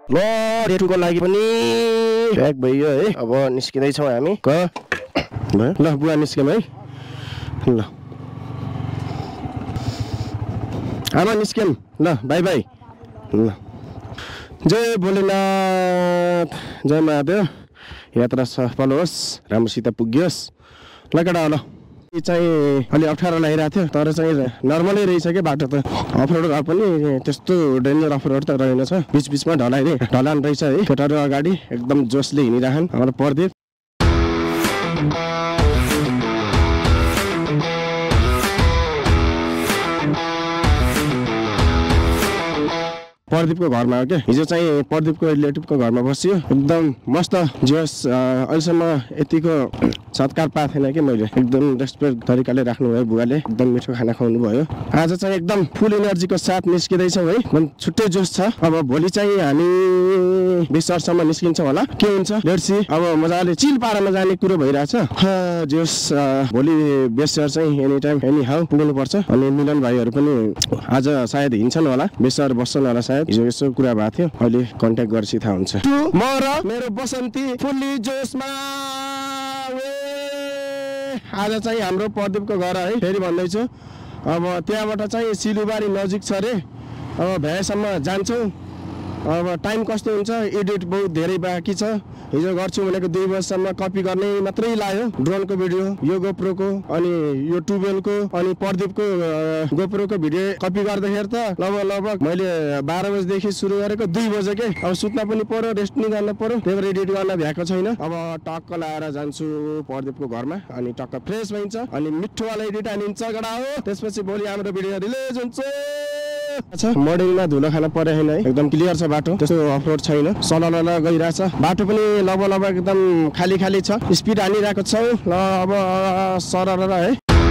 ल रेटुको लागि पनि प्याक भइयो है। अब निस्किँदै छौँ हामी। ल बुवा निस्क्यौँ है। ल आमा निस्क्यौँ। ल बाई बाई। ल जय भोलेनाथ, जय महादेव। यात्रा सफल होस्, राम्रोसित पुग्योस्। ल केटा ल यो चाहिँ अलि अप्ठ्यारो लागिरहेको थियो, तर चाहिँ नर्मलै रहेछ क्या बाटो त। अफरोड पनि त्यस्तो डेन्जर अफरोड त रहेनछ। बिचबिचमा ढलान रहेछ है। केटाहरू अगाडि एकदम जोसले हिँडिरहन्। हाम्रो प्रदीप प्रदीपको घरमा हो क्या। हिजो चाहिँ प्रदीपको रिलेटिभको घरमा बसियो। एकदम मस्त जोस। अहिलेसम्म यतिको सत्कार पाएको थिएन कि मैले। एकदम रेस्पेक्ट तरिकाले राख्नुभयो बुवाले। एकदम मिठो खाना खुवाउनु भयो। आज चाहिँ एकदम फुल इनर्जीको साथ निस्किँदैछौँ है। एकदम छुट्टै जोस छ। अब भोलि चाहिँ हामी 20 हर्सम्म निस्किन्छौँ होला। के हुन्छ लेट्स सी। अब मजाले चिल पारामा जाने कुरो भइरहेछ। जोस भोलि 20 हर्स चाहिँ एनी टाइम एनी हाउ पुग्नुपर्छ। अनि मिलन भाइहरू पनि आज सायद हिँड्छन् होला। 20 हर्स बस्छन् होला सायद। हिजो यसो कुरा भएको थियो। अहिले कन्ट्याक्ट गरेपछि थाहा हुन्छ। म र मेरो बसन्ती फुल्ली जोसमा। आज चाहिँ हाम्रो प्रदीपको घर है। फेरि भन्दैछु अब त्यहाँबाट चाहिँ सिलुबारी नजिक छ अरे। अब भ्याएसम्म जान्छौँ। अब टाइम कस्तो हुन्छ, एडिट बहुत धेरै बाँकी छ। हिजो गर्छु भनेको 2 बजीसम्म कपी गर्ने मात्रै लाग्यो। ड्रोनको भिडियो, यो गोप्रोको, अनि यो टुबेलको, अनि प्रदीपको गोप्रोको भिडियो कपी गर्दाखेरि त लगभग मैले 12 बजीदेखि सुरु गरेको 2 बजे के। अब सुत्न पनि पर्यो, रेस्ट नि गर्न पर्यो। त्यही भएर एडिट गर्न भ्याएको छैन। अब टक्क लाएर जान्छु प्रदीपको घरमा। अनि टक्क फ्रेस भइन्छ। अनि मिठोवाला एडिट हानिन्छ गडा हो। त्यसपछि भोलि हाम्रो भिडियो रिलिज हुन्छ। अच्छा मर्निङमा धुलो खान परे होइन है। एकदम क्लियर छ बाटो, त्यस्तो अफरोड छैन। सलल गइरहेछ बाटो पनि। लगभग एकदम खाली छ। स्पिड हानिरहेको छौँ। ल अब सरर है।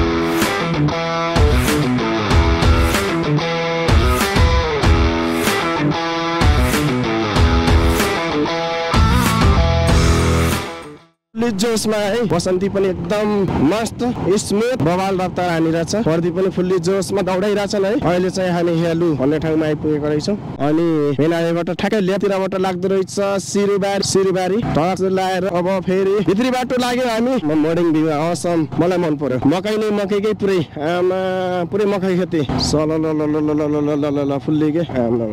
जोसमा है। बसन्ती पनि एकदम मस्त स्मुथ बवाल रफ्तार हानिरहेछ। प्रदीप पनि फुल्ली जोसमा दौडाइरहेछन् है। अहिले चाहिँ हामी हेलु भन्ने ठाउँमा आइपुगेको रहेछौँ। अनि हिमालयबाट ठ्याक्कै लेतिरबाट लाग्दो रहेछ सिरुबारी टर्च लाएर अब फेरि भित्री बाटो लाग्यो हामी। मर्निङ भ्यू असम, मलाई मन पर्यो। मकैकै पुरै आमा पुरै मकै खेती सलल फुल्ली के आमा।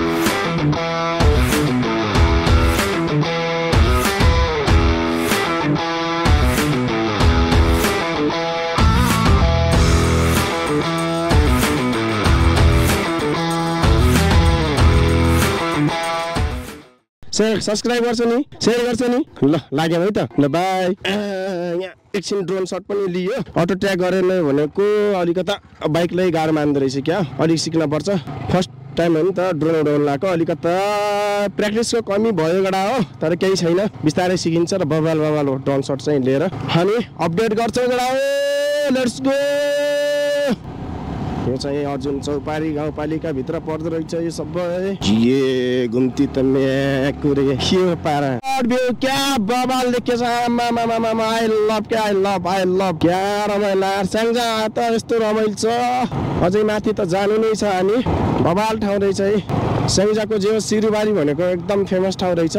सब्सक्राइब गर्छ नि, सेयर गर्छ नि। ल लाग्यो है त। ल बाई। यहाँ एकछिन ड्रोन सट पनि लियो। अटो ट्र्याक गरेन भनेको अलिकता बाइकलाई गाह्रो मान्दो रहेछ क्या। अलिक सिक्न पर्छ। फर्स्ट टाइम हो नि त ड्रोन उडाउनु लगाएको। अलिकता प्र्याक्टिसको कमी भयो गडा हो। तर केही छैन, बिस्तारै सिकिन्छ। र बवाल हो ड्रोन सट चाहिँ लिएर हामी अपडेट गर्छौँ गडा हो। Let's go. यो चाहिँ अर्जुन चौपारी गाउँपालिकाभित्र पर्दो रहेछ यो सबै। ये घुम्ती त म्याकुरे के पारा भ्यू क्या बवाल देखेछ। आई लभ क्या रमाइलो। स्याङ्जा त यस्तो रमाइलो छ। अझै माथि त जानु नै छ हामी। बवाल ठाउँ रहेछ है। स्याङ्जाको जे सिरुबारी भनेको एकदम फेमस ठाउँ रहेछ।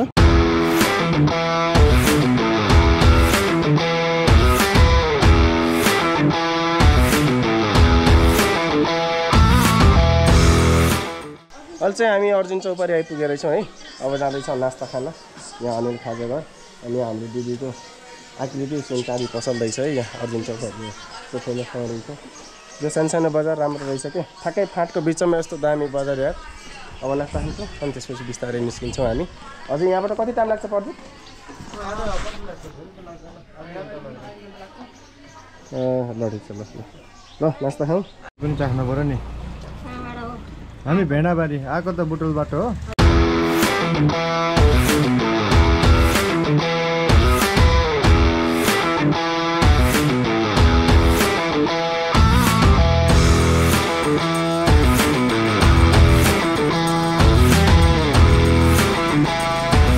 अहिले चाहिँ हामी अर्जुन चौपारी आइपुगेर छौँ है। अब जाँदैछौँ नास्ता खाना। यहाँ अनिल खाजा घर। अनि हाम्रो दिदीको आकृति सुनचाँदी पसल रहेछ है। यहाँ अर्जुन चौपारी त्यो फेमस ठाउँ रहेछ। यो सानो बजार राम्रो रहेछ क्या। ठ्याक्कै फाँटको बिचमा यस्तो दामी बजार यार। अब नास्ता खान्छौँ अनि त्यसपछि बिस्तारै निस्किन्छौँ हामी। अझै यहाँबाट कति टाइम लाग्छ पर्दो? ल ठिक छ। ल नास्ता खाउँ। पनि चाख्नु पऱ्यो नि। हामी भेडाबारी आएको त बुटुलबाट हो।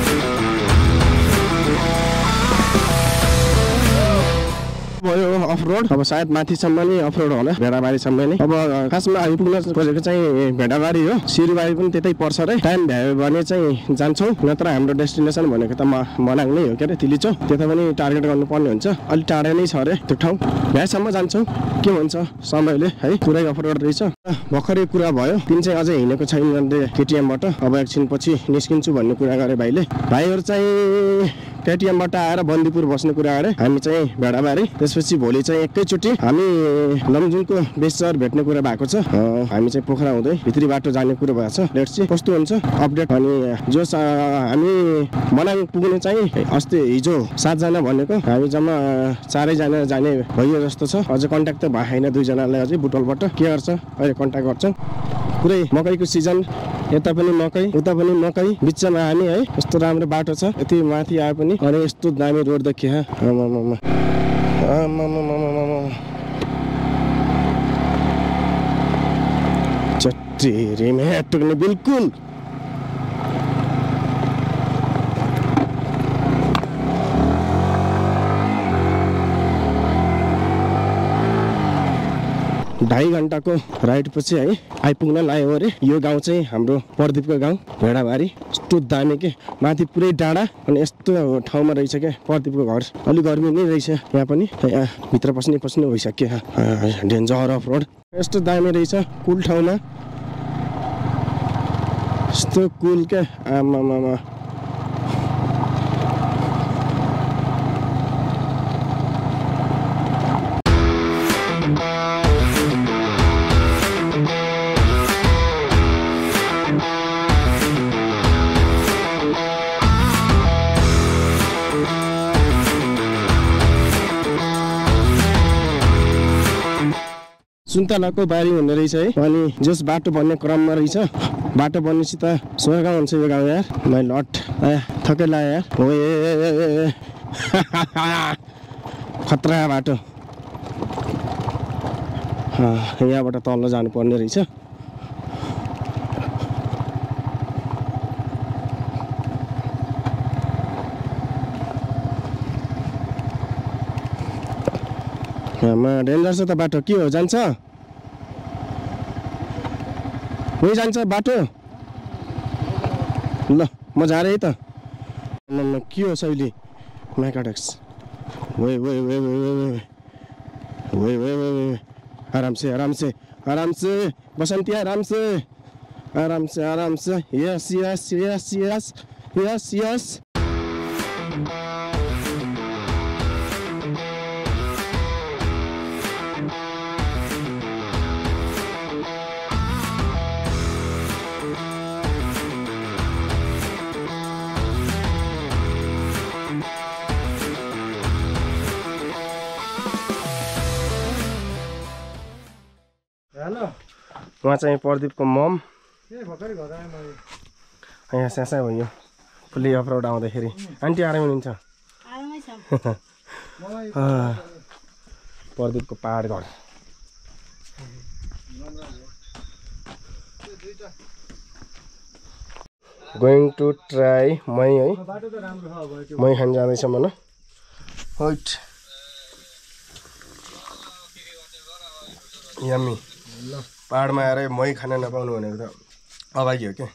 भयो अफरोड रोड अब सायद माथिसम्म नै अफ रोड होला भेडाबारीसम्म नै अब खासमा हामी पुग्न खोजेको चाहिँ भेडाबारी हो सिरुबारी पनि त्यतै पर्छ रे टाइम भ्यायो भने चाहिँ जान्छौँ नत्र हाम्रो डेस्टिनेसन भनेको त मनाङ नै हो के अरे तिलिचो त्यता पनि टार्गेट गर्नुपर्ने हुन्छ अलिक टाढा नै छ अरे त्यो ठाउँ भ्याएसम्म जान्छौँ के भन्छ समयले है पुरै अफ रोड रहेछ भर्खरै कुरा भयो तिन चाहिँ अझै हिँडेको छैन केटिएमबाट अब एकछिन पछि निस्किन्छु भन्ने कुरा गरे भाइले भाइहरू चाहिँ केटिएमबाट आएर बन्दीपुर बस्ने कुरा गरे हामी चाहिँ भेडाबारी त्यसपछि भोलि चाहिँ एकैचोटि हामी लमजुङको बेसर भेट्ने कुरा भएको छ हामी चाहिँ पोखरा हुँदै भित्री बाटो जाने कुरा भएको छ लेट्स सी कस्तो हुन्छ अपडेट अनि जो हामी मनाङ पुग्ने चाहिँ अस्ति हिजो 7 जना भनेको हामी जम्मा 4 जना जाने भयो जस्तो छ अझै कन्ट्याक्ट त भएन 2 जनालाई अझै बुटवलबाट के गर्छ अहिले कन्ट्याक्ट गर्छौँ पुरै मकैको सिजन यता पनि मकै उता पनि मकै बिचमा हामी है यस्तो राम्रो बाटो छ यति माथि आए पनि अनि यस्तो दामी रोड देखिया चट्टी में टुक्ने बिल्कुल ढाई घण्टाको राइड पछि है आइपुग्न लाग्यो अरे यो गाउँ चाहिँ हाम्रो प्रदीपको गाउँ भेडाबारी यस्तो दामी के माथि पुरै डाँडा अनि यस्तो ठाउँमा रहेछ क्या प्रदीपको घर अलि गर्मी नै रहेछ यहाँ पनि भित्र पस्ने भइसक्यो डेन्जर अफ रोड यस्तो दामी रहेछ कुल ठाउँमा यस्तो कुल क्या आमामामा सुन्तलाको बारी हुने रहेछ है अनि जस बाटो बन्ने क्रममा रहेछ बाटो बन्नेपछि त स्वर्ग हुन्छ यो गाउँ यार मै लट थकै लाग्यो यार खतरा बाटो यहाँबाट तल जानुपर्ने रहेछ डेन्जर छ त बाटो के हो जान्छ उही जान्छ बाटो ल म जा है त के हो शैली म्याकाडेक्स वे वे वे वे वे वे वे वे आराम से आराम से आराम से बसंती आराम से आराम से आराम से यस यस यस यस यस यस उहाँ चाहिँ प्रदीपको मम यहाँ स्यासा भयो फुल्ली अफ रोड आउँदाखेरि आन्टी आराम हुनुहुन्छ प्रदीपको पहाड घर गोइङ टु ट्राई मै है मै खान जाँदैछ मन होइट यम्मी पहाडमा आएर मै खान नपाउनु भनेको त अभागी हो क्या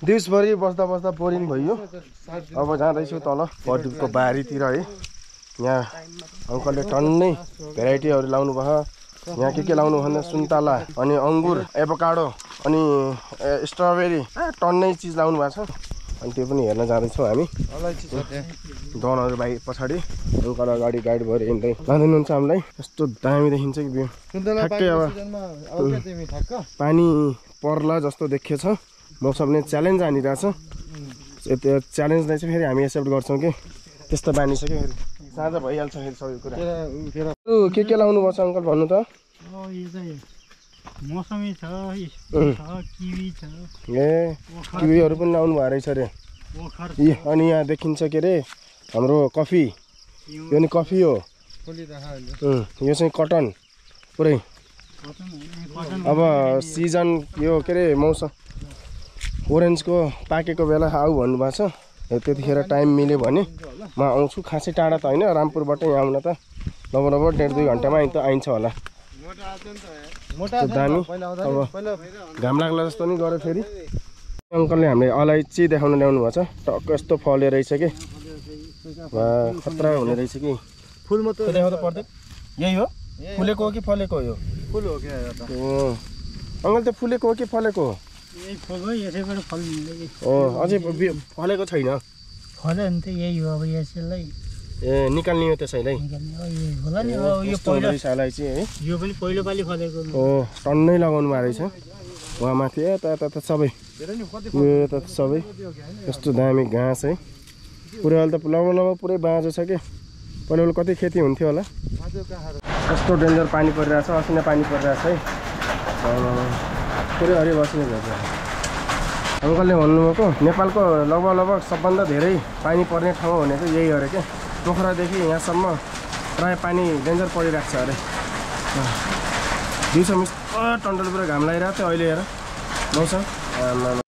दिवसभरि बस्दा बस्दा बोरिङ भयो। अब जाँदैछु तल बटुको बारीतिर है। यहाँ अङ्कलले टन्नै भेराइटीहरू लाउनु भयो। यहाँ के लाउनु भन्दा सुन्तला अनि अङ्गुर एभोकाडो अनि स्ट्रबेरी टन्नै चिज लाउनु भएको छ। अनि त्यो पनि हेर्न जाँदैछौँ हामी। दनहरू बाइक पछाडि अङ्कल अगाडि गाडी भएर हिँड्दै लाँदैनुहुन्छ हामीलाई। यस्तो दामी देखिन्छ कि भ्यू। ठ्याक्कै अब पानी पर्ला जस्तो देखिएछ। मौसमले च्यालेन्ज हानिरहेछ। त्यो च्यालेन्जलाई चाहिँ फेरि हामी एक्सेप्ट गर्छौँ कि त्यस्तो बानिसक्यो। फेरि साँझ भइहाल्छ फेरि सबै कुरा। के लाउनु पर्छ अङ्कल भन्नु त? मौसमी छ, किवी छ। ए किवीहरू पनि लाउनु भएको रहेछ अरे। अनि यहाँ देखिन्छ के अरे हाम्रो कफी। यो नि कफी हो। यो चाहिँ कटन पुरै। अब सिजन यो के अरे मौसम ओरेन्जको पाकेको बेला आऊ भन्नुभएको छ। त्यतिखेर टाइम मिल्यो भने म आउँछु। खासै टाढा त होइन, रामपुरबाट यहाँ आउन त लगभग 1.5-2 घन्टामा आइन्छ होला। दामी। अब घाम लाग्ला जस्तो नि गऱ्यो। फेरि अङ्कलले हामीले अलैँची देखाउन ल्याउनु भएको छ। टक्क यस्तो फले रहेछ कि खतरा हुने रहेछ कि। फुल म त देखाउँदा पर्दैन। यही हो फुलेको हो कि फलेको हो? यो फुल हो क्या यो त। अङ्कल त्यो फुलेको हो कि फलेको हो? यही फल हो, यसैबाट फल मिल्दैन। अझै फलेको छैन? फल्यो भने त यही हो। अब यसैलाई ए निकाल्ने हो त्यसैलाई। होला नि। अब यो पहिलो अलैँची है। यो पनि पहिलो पालि फलेको हो। टन्नै लगाउनु भएको रहेछ उहाँ माथि। यता सबै यो यता सबै यस्तो दामी घाँस है। पुरै अहिले त लगभग पुरै बाँझो छ कि। पहिला कति खेती हुन्थ्यो होला। कस्तो डेन्जर पानी परिरहेछ। असिना पानी परिरहेछ है। पुरै हरि बस्ने भन्छ। अङ्कलले भन्नुभएको नेपालको लगभग सबभन्दा धेरै पानी पर्ने ठाउँ भनेको यही अरे क्या। पोखरादेखि यहाँसम्म प्राय पानी डेन्जर परिरहेको छ अरे। दिउँसो टन्डल पुरा घाम लागिरहेको थियो। अहिले हेर मौसम